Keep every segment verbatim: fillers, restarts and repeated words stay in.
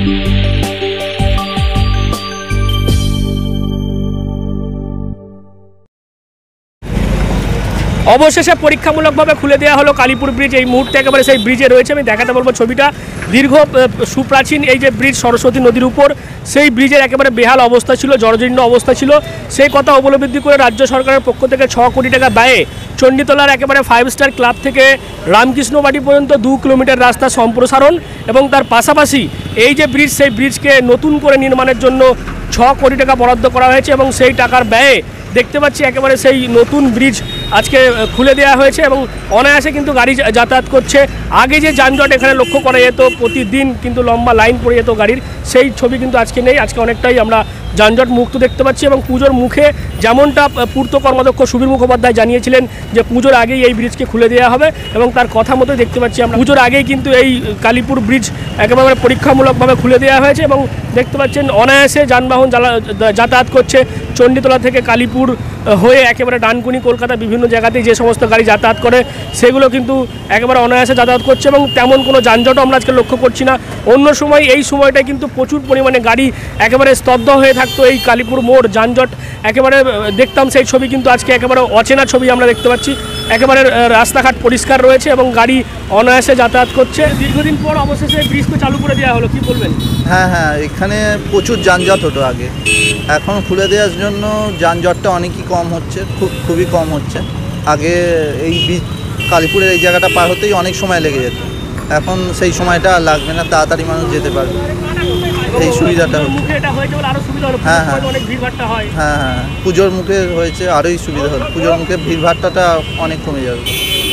অবশেষে পরীক্ষামূলকভাবে খুলে দেওয়া হলো কালীপুর ব্রিজ। এই মুহূর্তে একেবারে সেই ব্রিজে রয়েছে, আমি দেখাতে বলবো ছবিটা। দীর্ঘ সুপ্রাচীন এই যে ব্রিজ সরস্বতী নদীর উপর, সেই ব্রিজের একেবারে বেহাল অবস্থা ছিল, জর্জীর্ণ অবস্থা ছিল। সেই কথা উপলব্ধি করে রাজ্য সরকারের পক্ষ থেকে ছ কোটি টাকা ব্যয়ে চণ্ডীতলার একেবারে ফাইভ স্টার ক্লাব থেকে রামকৃষ্ণবাটি পর্যন্ত দু কিলোমিটার রাস্তা সম্প্রসারণ এবং তার পাশাপাশি এই যে ব্রিজ, সেই ব্রিজকে নতুন করে নির্মাণের জন্য ছ কোটি টাকা বরাদ্দ করা হয়েছে এবং সেই টাকার ব্যয়ে দেখতে পাচ্ছি একেবারে সেই নতুন ব্রিজ আজকে খুলে দেওয়া হয়েছে এবং অনায়াসে কিন্তু গাড়ি যাতায়াত করছে। আগে যে যানজট এখানে লক্ষ্য করা যেত, প্রতিদিন কিন্তু লম্বা লাইন পড়ে যেত গাড়ির, সেই ছবি কিন্তু আজকে নেই। আজকে অনেকটাই আমরা যানজট মুক্ত দেখতে পাচ্ছি এবং পুজোর মুখে যেমনটা পূর্ত কর্মাধ্যক্ষ সুবীর মুখোপাধ্যায় জানিয়েছিলেন যে পুজোর আগেই এই ব্রিজকে খুলে দেওয়া হবে এবং তার কথা মতো দেখতে পাচ্ছি আমরা পুজোর আগেই কিন্তু এই কালীপুর ব্রিজ একেবারে পরীক্ষামূলকভাবে খুলে দেওয়া হয়েছে এবং দেখতে পাচ্ছেন অনায়াসে যানবাহন যাতায়াত করছে। চণ্ডীতলা থেকে কালীপুর হয়ে একেবারে ডানকুনি কলকাতা বিভিন্ন জায়গাতেই যে সমস্ত গাড়ি যাতায়াত করে সেগুলো কিন্তু একেবারে অনায়াসে যাতায়াত করছে এবং তেমন কোনো যানজটও আমরা আজকে লক্ষ্য করছি না। অন্য সময় এই সময়টায় কিন্তু প্রচুর পরিমাণে গাড়ি একেবারে স্তব্ধ হয়ে থাকতো এই কালীপুর মোড়, যানজট একেবারে দেখতাম, সেই ছবি কিন্তু আজকে একেবারে অচেনা ছবি আমরা দেখতে পাচ্ছি। একেবারে রাস্তাঘাট পরিষ্কার রয়েছে এবং গাড়ি অনায়াসে যাতায়াত করছে। দীর্ঘদিন পর অবশেষে ব্রিজকে চালু করে দেওয়া হলো, কি বলবেন? হ্যাঁ হ্যাঁ এখানে প্রচুর যানজট হতো আগে, এখন খুলে দেওয়ার জন্য যানজটটা অনেকই কম হচ্ছে, খুব খুবই কম হচ্ছে। আগে এই ব্রিজ কালীপুরের এই জায়গাটা পার হতেই অনেক সময় লেগে যেত, এখন সেই সময়টা আর লাগবে না, তাড়াতাড়ি মানুষ যেতে পারবে, এই সুবিধাটা হচ্ছে। হ্যাঁ হ্যাঁ হ্যাঁ হ্যাঁ পুজোর মুখে হয়েছে, আরোই সুবিধা হলো, পুজোর মুখে ভিড়ভাট্টাটা অনেক কমে যাবে।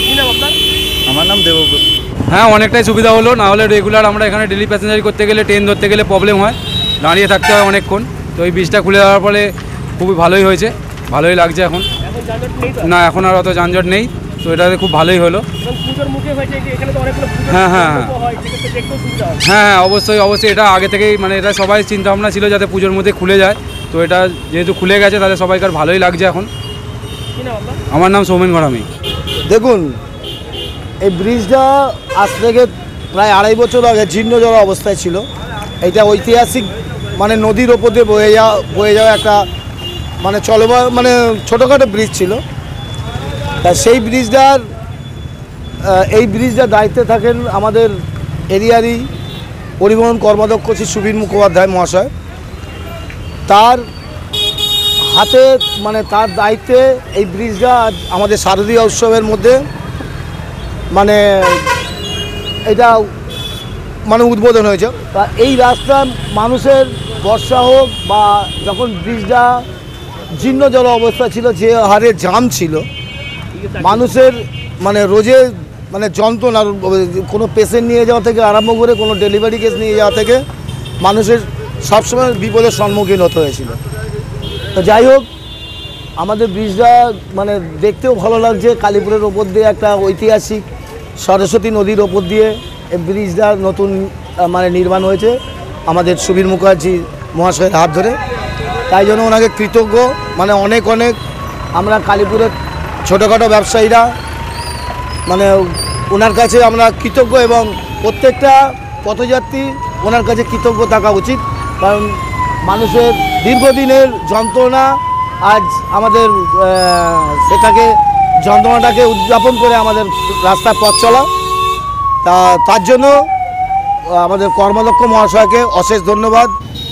আমার নাম দেবব্রত। হ্যাঁ অনেকটাই সুবিধা হলো, না হলে রেগুলার আমরা এখানে ডেলি প্যাসেঞ্জারি করতে গেলে ট্রেন ধরতে গেলে প্রবলেম হয়, দাঁড়িয়ে থাকতে হয় অনেকক্ষণ। তো এই ব্রিজটা খুলে দেওয়ার ফলে খুবই ভালোই হয়েছে, ভালোই লাগছে এখন। না এখন আর অত যানজট নেই, তো এটাতে খুব ভালোই হলো। হ্যাঁ হ্যাঁ হ্যাঁ হ্যাঁ হ্যাঁ অবশ্যই অবশ্যই, এটা আগে থেকেই মানে এটা সবাই চিন্তা ভাবনা ছিল যাতে পুজোর মধ্যে খুলে যায়, তো এটা যেহেতু খুলে গেছে তাহলে সবাইকার ভালোই লাগছে এখন। আমার নাম সৌমেন ঘরামি। দেখুন এই ব্রিজটা আজ থেকে প্রায় আড়াই বছর আগে জীর্ণজল অবস্থায় ছিল। এটা ঐতিহাসিক মানে নদীর ওপর দিয়ে বয়ে যাওয়া বয়ে যাওয়া একটা মানে চলবা মানে ছোটোখাটো ব্রিজ ছিল। তা সেই ব্রিজটার এই ব্রিজটার দায়িত্বে থাকেন আমাদের এরিয়ারই পরিবহন কর্মাধ্যক্ষ শ্রী সুবীর মুখোপাধ্যায় মহাশয়। তার হাতে মানে তার দায়িত্বে এই ব্রিজটা আমাদের শারদীয় উৎসবের মধ্যে মানে এটা মানে উদ্বোধন হয়েছে। তা এই রাস্তা মানুষের বর্ষা হোক বা যখন ব্রিজটা জীর্ণ জল অবস্থা ছিল, যে হারে জাম ছিল, মানুষের মানে রোজে মানে যন্ত্রণা, কোনো পেশেন্ট নিয়ে যাওয়া থেকে আরম্ভ করে কোনো ডেলিভারি কেস নিয়ে যাওয়া থেকে মানুষের সবসময় বিপদের সম্মুখীন হতে হয়েছিল। তো যাই হোক আমাদের ব্রিজটা মানে দেখতেও ভালো লাগছে, কালীপুরের ওপর দিয়ে একটা ঐতিহাসিক সরস্বতী নদীর ওপর দিয়ে এই ব্রিজটা নতুন মানে নির্মাণ হয়েছে আমাদের সুবীর মুখার্জি মহাশয়ের হাত ধরে। তাই জন্য ওনাকে কৃতজ্ঞ, মানে অনেক অনেক আমরা কালীপুরের ছোটোখাটো ব্যবসায়ীরা মানে ওনার কাছে আমরা কৃতজ্ঞ এবং প্রত্যেকটা পথযাত্রী ওনার কাছে কৃতজ্ঞ থাকা উচিত, কারণ মানুষের দীর্ঘদিনের যন্ত্রণা আজ আমাদের সেটাকে যন্ত্রণাটাকে উদযাপন করে আমাদের রাস্তায় পথ চলা। তা তার জন্য আমাদের কর্মাধ্যক্ষ মহাশয়কে অশেষ ধন্যবাদ।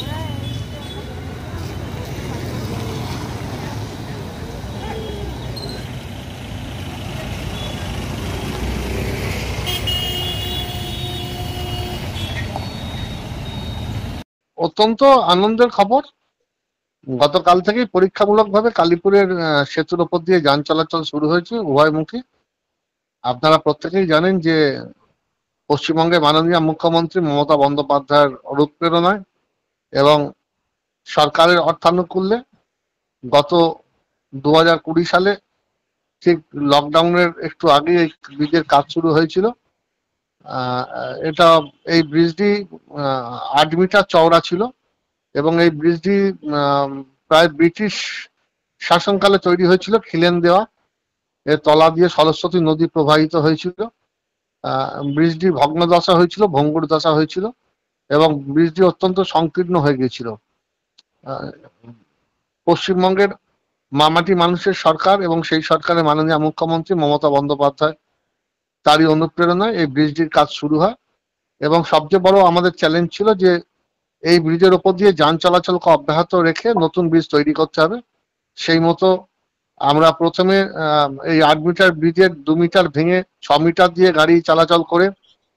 অত্যন্ত আনন্দের খবর, গতকাল থেকেই পরীক্ষামূলকভাবে কালীপুরের সেতুর ওপর দিয়ে যান চলাচল শুরু হয়েছে উভয়মুখী। আপনারা প্রত্যেকেই জানেন যে পশ্চিমবঙ্গের মাননীয় মুখ্যমন্ত্রী মমতা বন্দ্যোপাধ্যায়ের অনুপ্রেরণায় এবং সরকারের অর্থানুকূল্যে গত দু হাজার কুড়ি সালে ঠিক লকডাউনের একটু আগে এই ব্রিজের কাজ শুরু হয়েছিল। এটা এই ব্রিজটি আট মিটার চওড়া ছিল এবং এই ব্রিজটি প্রায় ব্রিটিশ শাসনকালে তৈরি হয়েছিল, খিলেন দেওয়া, এর তলা দিয়ে সরস্বতী নদী প্রবাহিত হয়েছিল। ব্রিজটি ভগ্নদশা হয়েছিল, ভঙ্গুর দশা হয়েছিল এবং ব্রিজটি অত্যন্ত সংকীর্ণ হয়ে গিয়েছিল। আহ, পশ্চিমবঙ্গের মামাটি মানুষের সরকার এবং সেই সরকারের মাননীয় মুখ্যমন্ত্রী মমতা বন্দ্যোপাধ্যায় তারই অনুপ্রেরণায় এই ব্রিজটির কাজ শুরু হয় এবং সবচেয়ে বড় আমাদের চ্যালেঞ্জ ছিল যে এই ব্রিজের ওপর দিয়ে যান চলাচলকে অব্যাহত রেখে নতুন ব্রিজ তৈরি করতে হবে। সেই মতো আমরা প্রথমে আহ, এই আট মিটার ব্রিজের দু মিটার ভেঙে ছ মিটার দিয়ে গাড়ি চলাচল করে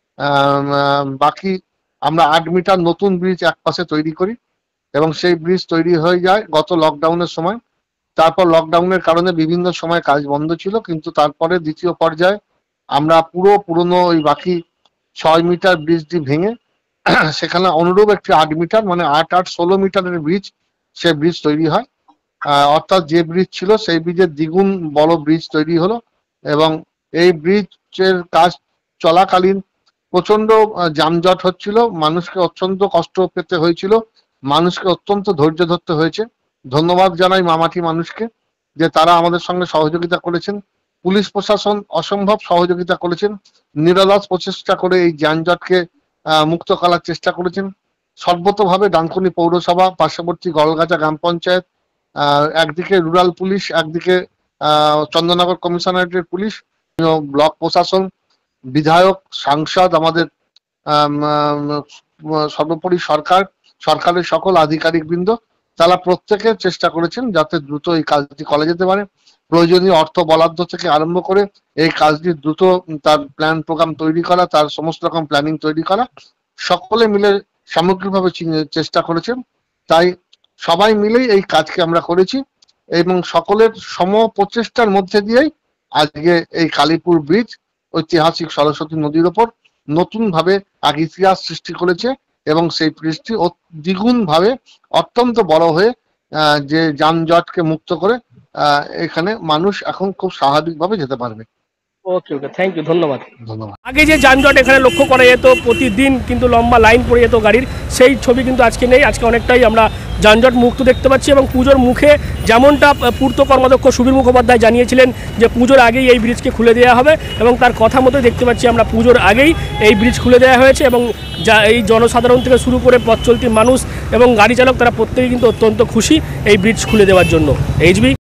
আহ, আহ, বাকি আমরা আট মিটার নতুন ব্রিজ এক পাশে তৈরি করি এবং সেই ব্রিজ তৈরি হয়ে যায় গত লকডাউনের সময়। তারপর লকডাউনের কারণে বিভিন্ন সময় কাজ বন্ধ ছিল, কিন্তু তারপরে দ্বিতীয় পর্যায়ে আমরা পুরো পুরনো ওই বাকি ছয় মিটার ব্রিজটি ভেঙে সেখানে অনুরূপ একটি আট মিটার মানে আট আট ষোলো মিটারের ব্রিজ, সে ব্রিজ তৈরি হয়। আহ, অর্থাৎ যে ব্রিজ ছিল সেই ব্রিজের দ্বিগুণ বড় ব্রিজ তৈরি হলো এবং এই ব্রিজের কাজ চলাকালীন প্রচন্ড আহ, যানজট হচ্ছিল, মানুষকে অত্যন্ত কষ্ট পেতে হয়েছিল, মানুষকে অত্যন্ত ধৈর্য ধরতে হয়েছে। ধন্যবাদ জানাই মামাটি মানুষকে যে তারা আমাদের সঙ্গে সহযোগিতা করেছেন। পুলিশ প্রশাসন অসম্ভব সহযোগিতা করেছেন, নিরলস প্রচেষ্টা করে এই যানজটকে আহ, মুক্ত করার চেষ্টা করেছেন। সর্বতভাবে ডানকুনি পৌরসভা, পার্শ্ববর্তী গলগাছা গ্রাম পঞ্চায়েত, আহ, একদিকে রুরাল পুলিশ, একদিকে আহ, চন্দননগর কমিশনারেটের পুলিশ, ব্লক প্রশাসন, বিধায়ক, সাংসদ, আমাদের আম, আম, সর্বোপরি সরকার, সরকারের সকল আধিকারিক বৃন্দ, তারা প্রত্যেকে চেষ্টা করেছেন যাতে দ্রুত এই কাজটি করা যেতে পারে। প্রয়োজনীয় অর্থ বরাদ্দ থেকে আরম্ভ করে এই কাজটি দ্রুত তার প্ল্যান প্রোগ্রাম তৈরি করা, তার সমস্ত রকম প্ল্যানিং তৈরি করা, সকলে মিলে সামগ্রিকভাবে চি- চেষ্টা করেছেন। তাই সবাই মিলেই এই কাজকে আমরা করেছি এবং সকলের সম প্রচেষ্টার মধ্যে দিয়েই আজকে এই কালীপুর ব্রিজ ঐতিহাসিক সরস্বতী নদীর ওপর নতুন ভাবে এক ইতিহাস সৃষ্টি করেছে এবং সেই ব্রিজটি দ্বিগুণ ভাবে অত্যন্ত বড় হয়ে আহ, যে যানজটকে মুক্ত করে আহ, এখানে মানুষ এখন খুব স্বাভাবিকভাবে যেতে পারবে। ওকে ওকে, থ্যাংক ইউ, ধন্যবাদ। ধন্যবাদ। আগে যে যানজট এখানে লক্ষ্য করা যেত, প্রতিদিন কিন্তু লম্বা লাইন পড়ে যেত গাড়ির, সেই ছবি কিন্তু আজকে নেই। আজকে অনেকটাই আমরা যানজট মুক্ত দেখতে পাচ্ছি এবং পুজোর মুখে যেমনটা আহ, পূর্ত কর্মাধ্যক্ষ সুবীর মুখোপাধ্যায় জানিয়েছিলেন যে পুজোর আগেই এই ব্রিজকে খুলে দেওয়া হবে এবং তার কথা মতো দেখতে পাচ্ছি আমরা পুজোর আগেই এই ব্রিজ খুলে দেওয়া হয়েছে এবং যা এই জনসাধারণ থেকে শুরু করে পথ চলতি মানুষ এবং গাড়ি চালক তারা প্রত্যেকেই কিন্তু অত্যন্ত খুশি এই ব্রিজ খুলে দেওয়ার জন্য। এইচবি।